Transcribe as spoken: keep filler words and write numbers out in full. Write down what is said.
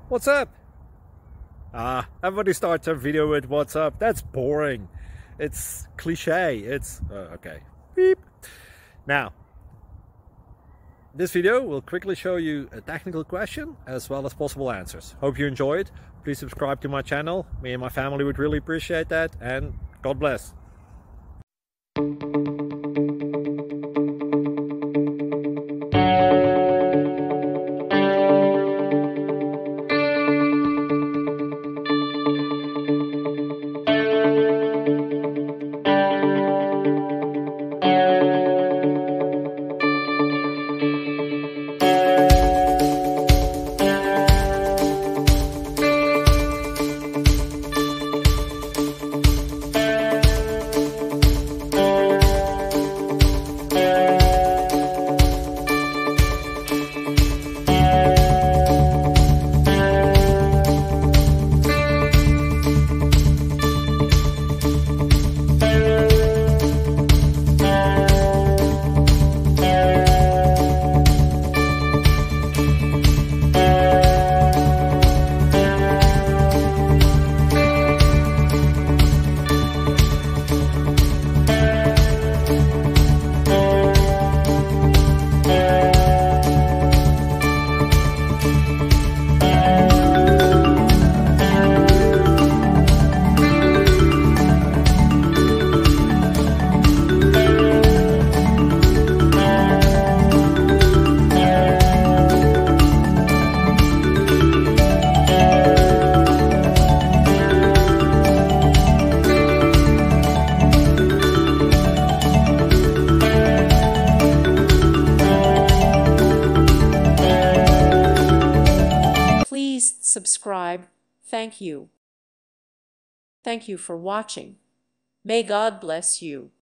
What's up? Ah, everybody starts a video with what's up. That's boring. It's cliche. It's uh, okay. Beep. Now, this video will quickly show you a technical question as well as possible answers. Hope you enjoy it. Please subscribe to my channel. Me and my family would really appreciate that, and God bless. Please subscribe. Thank you. Thank you for watching. May God bless you.